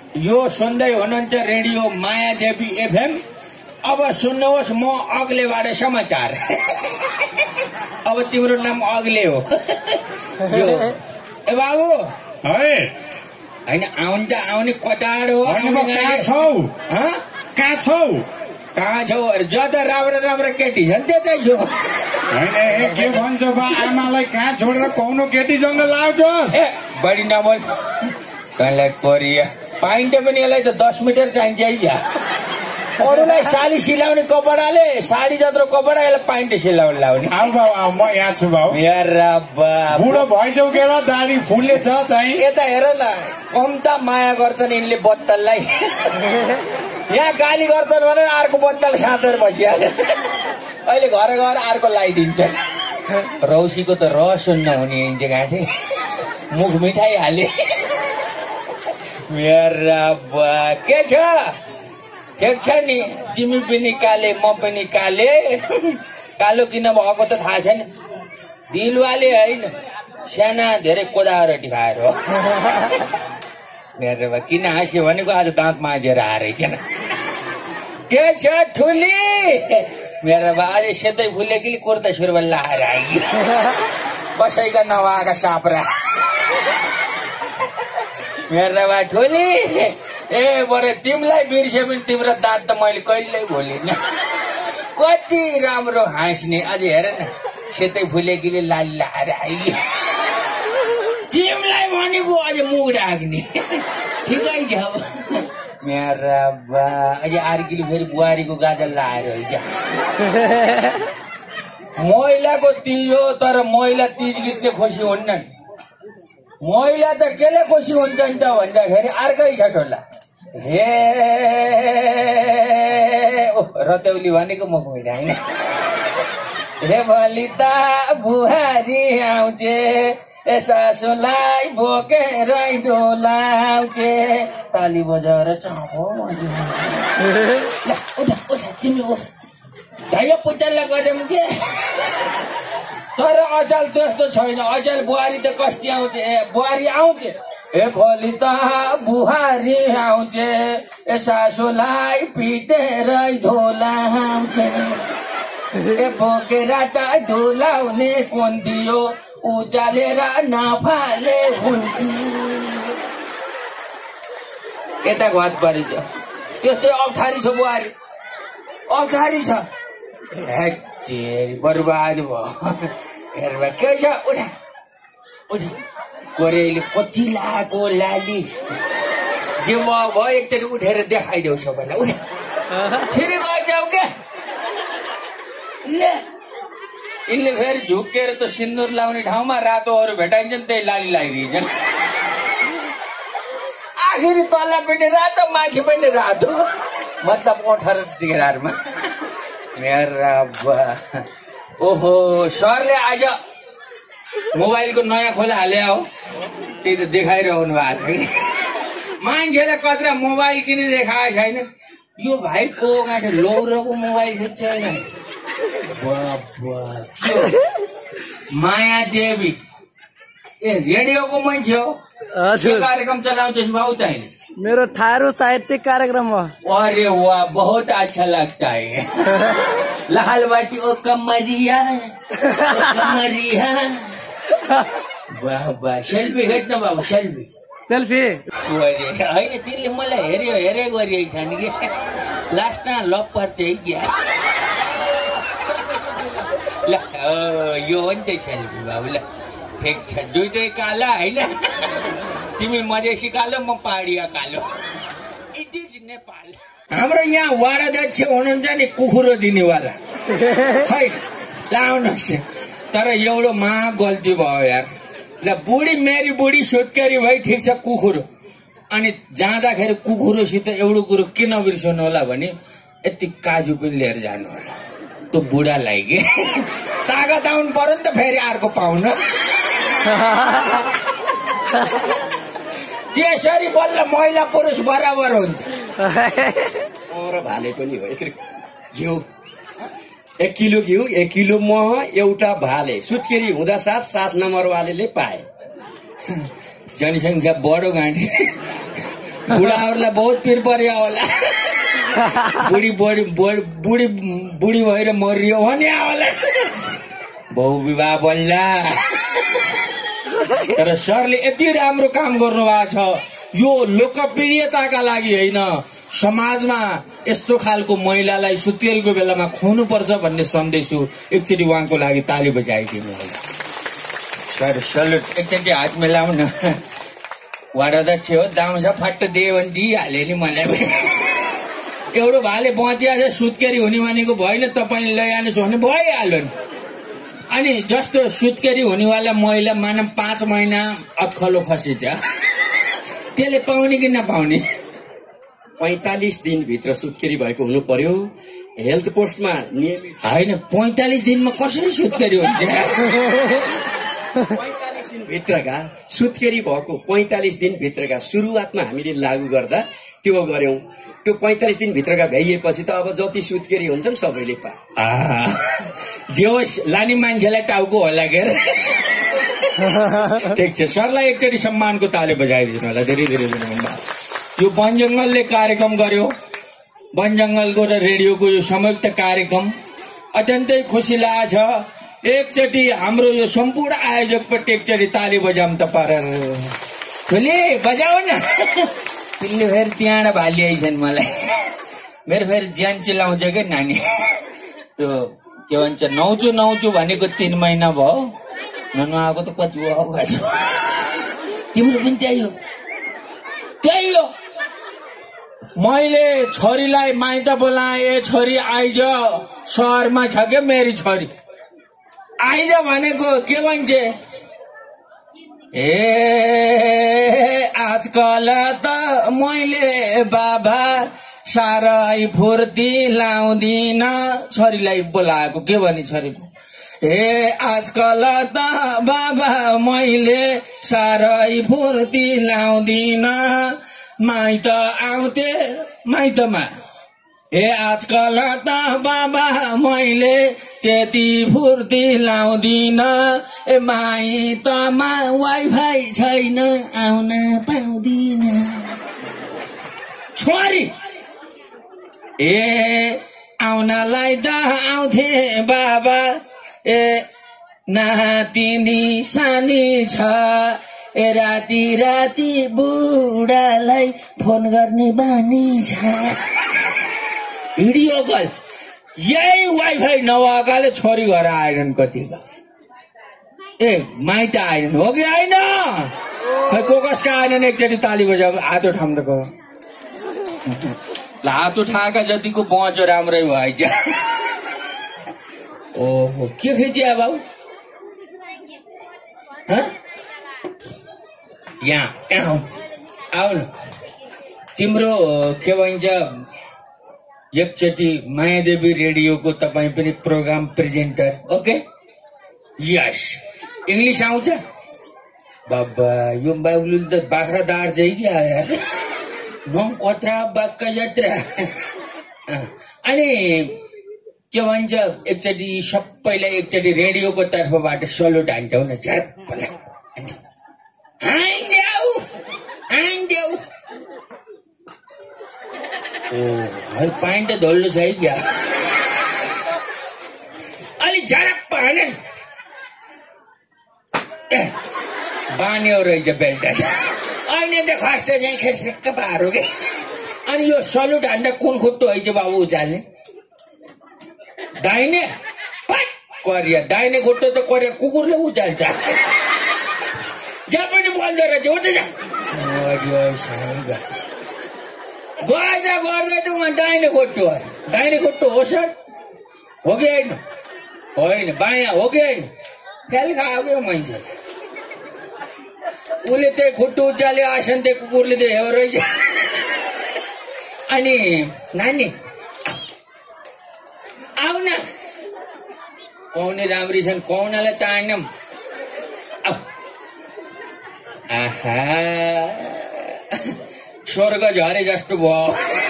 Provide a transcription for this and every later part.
यो सुन्दै हुनुहुन्छ रेडियो मायादेवी एफएम। अब सुन्नुहोस् म अग्लेबाट समाचार। अब तिम्रो नाम अग्ले हो। यो ए बाबु होइन आउनु त आउने कटाड हो। कहाँ छौ ज त राम्रो राम्रो केटी छन् त्यतै छु। होइन के भन्छ बा आमालाई कहाँ छोडेर कौनो केटी जङ्गल लाउँछस्? ए बढी नबोल कहिलेलाई परिया पाइन्ट पनि यसलाई त 10 मिटर चाहिन्छ है। अरूलाई साडी सिलाउने कपडाले साडी जत्रो कपडा यसलाई पाइन्ट सिलाउनु लाउने। आऊ बाउ आऊ म यहाँ छु बाउ। बुढो भइजाउ के दाढी फुल्ले छ चाहिँ। यता हेर न कम त माया गर्छन् यिनले बत्तललाई। यहाँ गाली गर्छन् भने अर्को बत्तल साँचेर बसिहाल्यो। अहिले घर गएर अर्को लगाइदिन्छ। रौसीको त रस नहुने हिँड्छ गाँठे मुख मिठाई हाले। मेरा बा के छ ठिक छ नि तिमी पनि काले म पनि काले। कालो किन भएको त थाहा छैन। दिलवाले होइन साना धेरै कोदारो टिकाएर हो। मेरो किन हाँस्यो भनेको आज दाँत माझेर हारेछ। के छ ठुली मेरो बा अझै सेतै फुले कि कुर्ता सुरुवाल लाएर आइयो। कसैका नभएका साप्रा मेरो बा ठुली। ए बरे तिमीलाई बिर्से पनि तिम्रो दाँत त मैले कहिल्यै भुलिनँ। कति राम्रो हाँस्ने अझै हेर न सेतै फुलेकीले लाली लाएर आइयो। तिमीलाई भनेको अझै मुख ढाक्ने ठिकै छ। मेरा बा अझै अर्कीले फेरि बुहारीको गाजल लाएर हुन्छ। महिलाको तिज हो तर महिला तिज गीतले खुसी हुन्नन्। महिला त केले खुसी हुन्छन् त भन्दाखेरि अर्कै छ टोला। हे रतौली भनेको म होइन। हे भलिता बुहारी आउँछे सासुलाई बोकेर डोलाउँछे ताली बजाएर चाहो तिमी धाइया पुतला गऱ्यौँ के। तर अचल त्यस्तो छैन। अचल बुहारी त कस्ती आउँछ ए बुहारी आउँछ। ए भोलि त बुहारी आउँछ ए सासुलाई पिटेर धोलाउँछ। ए बोकेर त डोलाउने कोन दियो उचालेर नफाले हुन्थ्यो। यता घात परेछ त्यस्तै अप्ठ्यारी छ बुहारी अप्ठ्यारी छ। बर्बाद भयो। हेर्नु के छ उठा उठा कोरेले कति लाएको लाली जे म भयो एकचोटि उठेर देखाइदेऊ सबैलाई। उठा फेरि गइजाऊ क्या ले। यिनले फेरि झुकेर त सिन्दुर लाउने ठाउँमा रातोहरू भेटाइन्छन् त्यही लाली लगाइदिन्छन्। आखिरी तल पनि रातो माथि पनि रातो मतलब 18 टिकेराहरूमा। मेरा बा ओहो सरले आज मोबाइलको नयाँ खोला हाले हो त्यही त देखाइरहनु भएको छ। मान्छेले कत्रा मोबाइल किन देखाएको छैन। यो भाइ को गाँठे लौरोको मोबाइल छैन। माया देवी ए रेडियोको मान्छे हो। कार्यक्रम चलाउँछस् बाबु तैँले? मेरो थारू साहित्यिक कार्यक्रम हो। अरे वाह बहुत अच्छा लगता है। लाल बाटी ओ कमरिया कमरिया। वाह वाह सेल्फी खिच्न बाबु सेल्फी सेल्फी होइन तिमीले मलाई हेऱ्यो हेरे गरिरहेको छ नि कि लास्टमा लप पर्छ है क्या। ल यो हो नि त सेल्फी बाबु। ल ठिक छ दुइटै काला होइन। तिमी मधेसी कालो म पहाडिया कालो। It is Nepal. हाम्रो यहाँ वाडा अध्यक्ष हुनुहुन्छ नि कुखुरो दिनेवाला खै लाउनुहोस्। तर एउटा महा गल्ती भयो यार। ल बुढी मेरी बुढी सुत्केरी भई ठिक छ कुखुरो। अनि जाँदाखेरि कुखुरोसित एउटा कुरो किन बिर्सनु होला भने यति काजु पनि लिएर जानु होला। त्यो बुढालाई के तागत आउनु पर्यो नि त फेरि अर्को पाउन। त्यसरी बल्ल महिला पुरुष बराबर हुन्छ। र भाले पनि हो घिउ 1 किलो घिउ 1 किलो मह एउटा भाले सुत्केरी हुँदा साथ 7 नम्बर वालेले पाए। जनसङ्ख्या बढो गाँठी बुढाहरूलाई बहुत पिर पर्यो होला बुढी बुढी बुढी बुढी भएर मरियो भने होला बहु विवाह बल्ला तर सरले यति राम्रो काम गर्नु भएको छ यो लोकप्रियताका लागि होइन समाजमा यस्तो खालको महिलालाई सुत्केरीको बेलामा खुवाउनु पर्छ भन्ने सन्देश हो एकचोटि उहाँको लागि ताली बजाइदिनु होला सर सल्युट एकचोटि हात मिलाउन वाडाध्यक्ष हो दाम छ फट्ट दियो भने दिइहाल्यो नि मलाई एउटा भाले बचिया छ सुत्केरी हुने भनेको भएन तपाईँले लैजानुहोस् भने भइहाल्यो नि अनि जस्तो सुत्केरी हुनेवाला महिला मानव 5 महिना अत्खलो खसिन्छ त्यसले पाउने कि नपाउने 45 दिनभित्र सुत्केरी भएको हुनु पर्यो हेल्थ पोस्टमा नियमित होइन 45 दिनमा कसरी सुत्केरी हुन्छ 45 दिनभित्रका सुत्केरी भएको 45 दिनभित्रका सुरुवातमा हामीले लागू गर्दा त्यो गर्यौं त्यो 45 दिनभित्रका भ्याइएपछि त अब जति सुत्केरी हुन्छन् सबैले जे होस् लानी मान्छेलाई टाउको होला के ठिक छ सरलाई एकचोटि सम्मानको ताली बजाइदिनु होला धेरै धेरै धन्यवाद यो वन जंगलले कार्यक्रम गर्यो वन जंगलको र रेडियोको यो संयुक्त कार्यक्रम अत्यन्तै खुसी लागेछ एकचोटि हाम्रो यो सम्पूर्ण आयोजकपट्टि एकचोटि ताली बजाउँ त पारेर खुले बजाऊ न तिमीले फेरि त्यहाँबाट भाली आइछन् मलाई मेरो फेरि ज्यान चिलाउँछ क्या नानी त्यो के भन्छ नौचु भनेको 3 महिना भयो ननुहाएको त कति भयो तिम्रो पनि त्यही हो मैले छोरीलाई माइत बोलाए छोरी आइज सहरमा छ क्या मेरी छोरी आइज भनेको के भन्छ आजकल त मैले बाबा साह्रै फुर्ती लाउँदिन छोरीलाई बोलाएको के भने छोरी आजकल त बाबा मैले साह्रै फुर्ती लाउँदिन माइत आउँथे माइतमा आजकल त बाबा मैले त्यति फुर्ती लाउँदिन माइतमा वाइफाई छैन आउन पाउँदिन छोरी आउनलाई त आउँथे बाबा नातिनी सानी छ राति राति बुढालाई फोन गर्ने बानी छ भिडियो कल यही वाइफाई नभएकाले छोरी घर आएनन् कतिका माइत आएनन् हो कि होइन खै को कसका आएनन् एकचोटि ताली बजाएको हात उठाउँदाको हात उठाएका जतिको बचो राम्रै भएछ ओहो के खिचिया बाबु यहाँ आऊ न तिम्रो के भन्छ एकचोटि मायादेवी रेडियोको तपाईँ पनि program presenter okay yes English आउँछ बाबा यो बाबुले त बाख्रा दार चाहिँ कि यार नम कत्रा बाक्का यात्रा अनि के भन्छ एकचोटि सबैलाई एकचोटि रेडियोको तर्फबाट सल्युट हान्छौ न झ्याप्पला हान्देऊ पानी त धोल्नु छ है क्या अलि झरप्प हानेन बान्यो रहेछ बेल्ट अहिले त खस्टे चाहिँ खेसेक्क पारो के अनि यो सल्युट हान्दा कुन खुट्टो है बाबु उचाल्ने दाहिने करिया दाहिने खुट्टो त करिया कुकुरले उचाल्छ जहाँ पनि बोल्दो रहेछ उठ जा गर्दा गर्दा त उहाँ दाहिने खुट्टो हो सर हो कि होइन बायाँ हो कि होइन फेल खायो क्या मान्छे उसले त्यही खुट्टो उचाल्यो आसन त्यही कुकुरले त हेर रहेछ अनि नानी आऊ न कौने राम्री छन् कौनालाई तान्यम आहा स्वर्ग झरे जस्तो भयो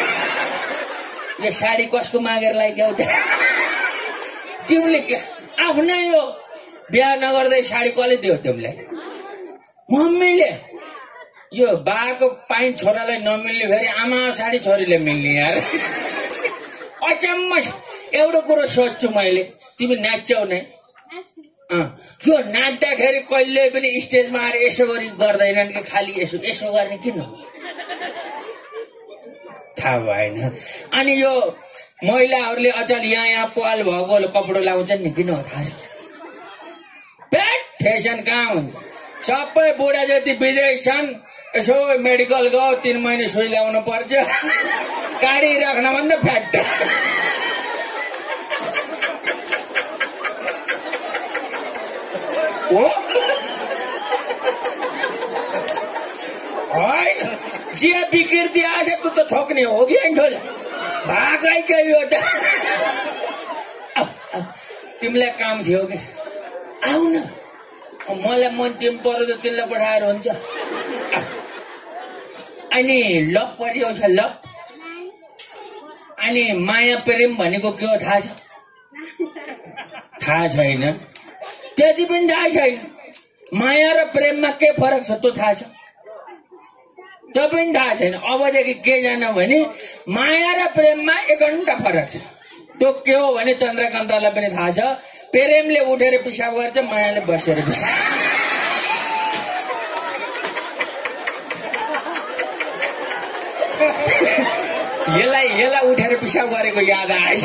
यो साडी कसको मागेर लाग्यो तिमीले के आफ्नै हो बिहा नगर्दै साडी कसले दियो तिमीलाई मम्मीले यो बाको पाइन्ट छोरालाई नमिल्ने फेरि आमा साडी छोरीले मिल्ने यार अचम्म एउटा कुरो सोध्छु मैले तिमी नाच्छौ नै यो नाच्दाखेरि कहिले पनि स्टेजमा आएर यसो गरी गर्दैनन् कि खालि यसो यसो गर्ने किन थाहा भएन अनि यो महिलाहरूले अचल यहाँ पाल भएको कपडा लाउँछन् नि किन हो थाहा छ फेसन कहाँ हुन्छ सबै बुढा जति विदेश छन् यसो मेडिकल गयो 3 महिने सुई ल्याउनु पर्छ गाडी राख्न भन्दा फ्याट हो जे विकृति आछ तँ त ठोक्ने हो कि भागै के यो त तिमीलाई काम थियो कि आऊ न मलाई मन तिमी पर्यो त तिमीलाई पठाएर हुन्छ अनि लप परियो छ लप अनि माया प्रेम भनेको के हो थाहा छ थाहा छैन त्यति पनि थाहा छैन माया र प्रेममा के फरक छ त्यो थाहा छ त्यो पनि थाहा छैन अबदेखि के जान भने माया र प्रेममा 1 घण्टा फरक छ त्यो के हो भने चन्द्रकान्तलाई पनि थाहा छ प्रेमले उठेर पिसाब गर्छ मायाले बसेर पिसाब यसलाई उठेर पिसाब गरेको याद आएछ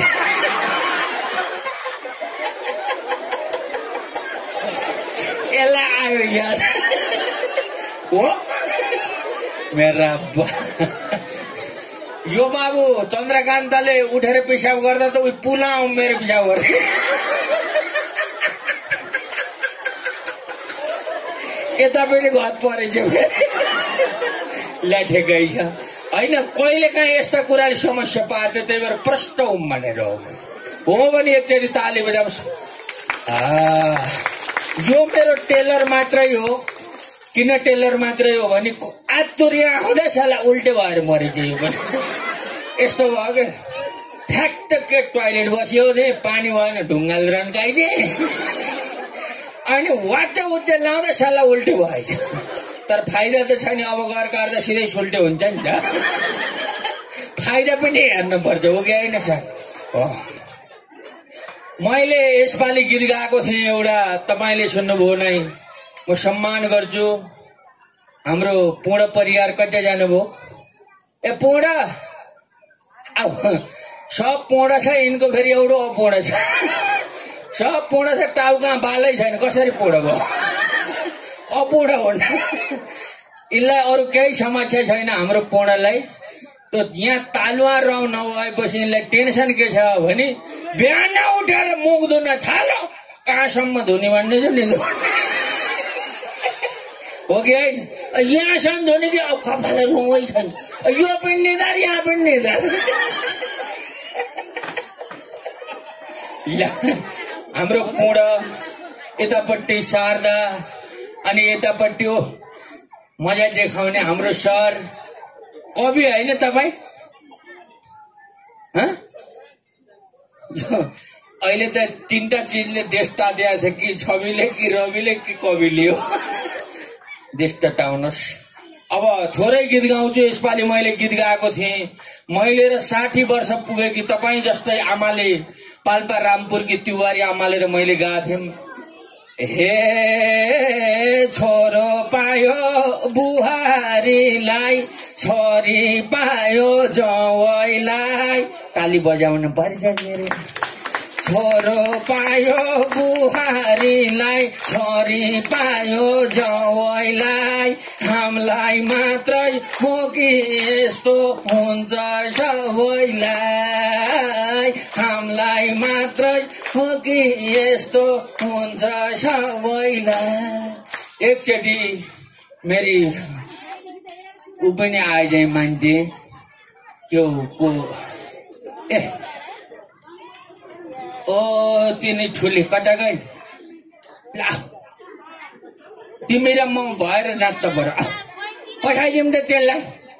यसलाई आयो याद हो मेरा यो बाबु चन्द्रकान्तले उठेर पिसाब गर्दा त उही पुला मेरो पिसाब गरे यता पनि घर परेछ ल्याठेकै छ होइन कहिले काहीँ यस्ता कुराले समस्या पार्थे त्यही भएर प्रष्ट भनेर हो भने एकचोटि ताली बजाउँछ यो मेरो टेलर मात्रै हो किन टेलर मात्रै हो भने आतुरिया आउँदै साला उल्टे भएर मरेछ यो पनि यस्तो भयो कि फ्याक्ट के टोयलेट बस्यो दे पानी भएन ढुङ्गाले रन्काइदिए अनि वाटे उठ्दै लाउँदा साला उल्टे भएछ तर फाइदा त छैन अब घर काट्दा सिधै सुल्टे हुन्छ नि त फाइदा पनि हेर्नुपर्छ हो कि होइन सर हो मैले यसपालि गीत गाएको थिएँ एउटा तपाईँले सुन्नुभयो नै म सम्मान गर्छु हाम्रो पूर्ण परिवार कतै जानुभयो ए पूर्ण सब पूर्ण छ यिनको फेरि एउटा अपूर्ण छ सब पूर्ण छ टाउका बालै छैन कसरी पूर्ण भयो अपूर्ण हो यिनलाई अरू केही समस्या छैन हाम्रो पूर्णलाई त्यो यहाँ तालुवा रौँ नभएपछि यिनलाई टेन्सन के छ भने बिहान उठेर मुख धुन थालो कहाँसम्म धुने भन्ने छ नि हो कि होइन यहाँसम्म धुने कि अब कपाल रुवै छन् यो पनि निधार यहाँ पनि निधार हाम्रो पूर्ण यतापट्टि शारदा अनि यतापट्टि हो मजा देखाउने हाम्रो सर कवि होइन तपाईँ अहिले त 3टा चिजले देश तात्या छ कि छविले कि रविले कि कविले हो देश तताउनुहोस् अब थोरै गीत गाउँछु यसपालि मैले गीत गाएको थिएँ मैले र 60 वर्ष पुगेकी तपाईँ जस्तै आमाले पाल्पा रामपुरकी तिवारी आमाले र मैले गाएको थिएँ हे छोरो पायो बुहारीलाई छोरी पायो जवाइलाई ताली बजाउन पर्छ मेरो छोरो पायो बुहारीलाई छोरी पायो जवाइलाई हामीलाई मात्रै हो कि यस्तो हुन्छ सबैलाई हामीलाई मात्रै हो कि यस्तो हुन्छ सबैलाई एकचोटि मेरी ऊ पनि आए चाहिँ मान्थे त्यो को ए ओ तिनी ठुली कता गई ला तिमी र म भएर जात त बरु पठाइदिउँ त त्यसलाई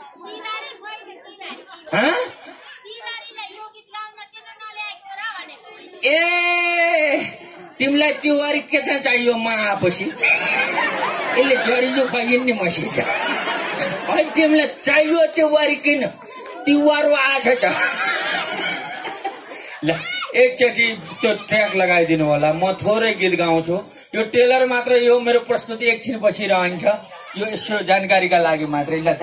ए तिमीलाई तिवारी के चाहियो म आएपछि यसले जरी जो खैन नि मसित होइन तिमीलाई चाहियो त्यो वारी किन तिहार आछ त ल एकचोटि त्यो ट्र्याक लगाइदिनु होला म थोरै गीत गाउँछु यो टेलर मात्र यो मेरो प्रस्तुति एकछिन पछि रहन्छ यो यसो जानकारीका लागि मात्रै ल त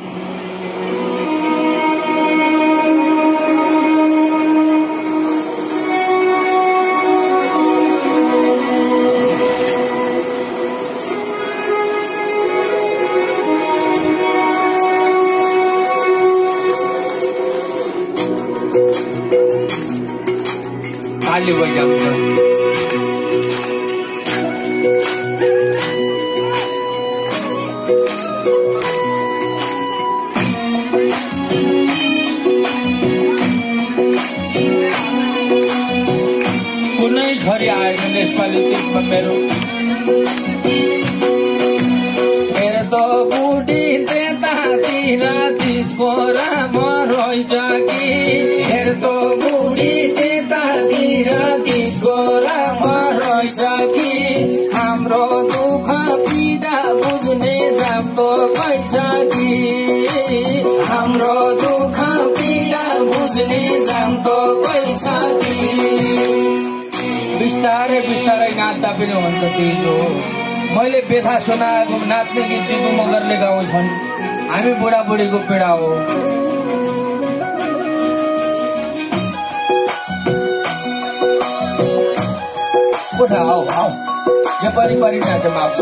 ताली बजाउँछ कुनै छोरी आएन यसपालि त्यसमा मेरो त बुढी त्यतातिर तिजको राम रहेछ कि हेर त बुढी त्यतातिर तिजको राम रहेछ कि हाम्रो दुःख पीडा बुझ्ने जाप्तो कैछ कि हाम्रो दुःख पीडा बुझ्ने जाप्तो कैछ कि बिस्तारै बिस्तारै नाच्दा पनि हुन्छ तिजो मैले बेथा सुनाएको नाच्ने गीत दिपु मगरले गाउँछन् हामी बुढाबुढीको पीडा हो उठा आऊ आऊ यो परिपरि नाच्छ माफ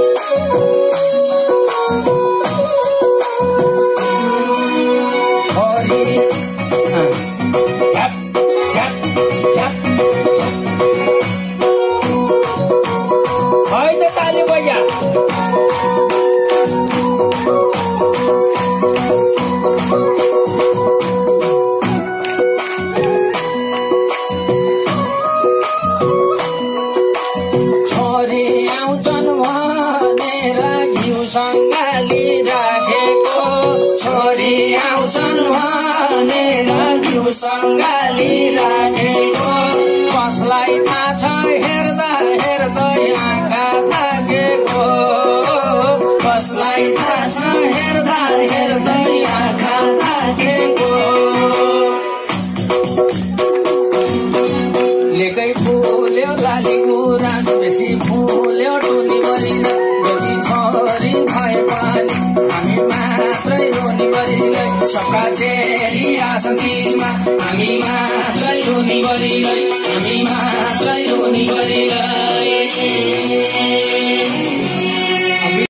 सङ्गाली राखेको कसलाई थाहा छ हेर्दा हेर्दै आँखा थाकेको कसलाई थाहा छ हेर्दा हेर्दै आँखा थाकेको लेकै फुल्यो लाली गुराँस बेसी फुल्यो टुनी बलिन जति छोरी भए पनि हामी मात्रै रोनी बलिलै सबका चेली आछन् तीजमा हामी मात्रै रोनी बलिलै हामी मात्रै रोनी बलिलै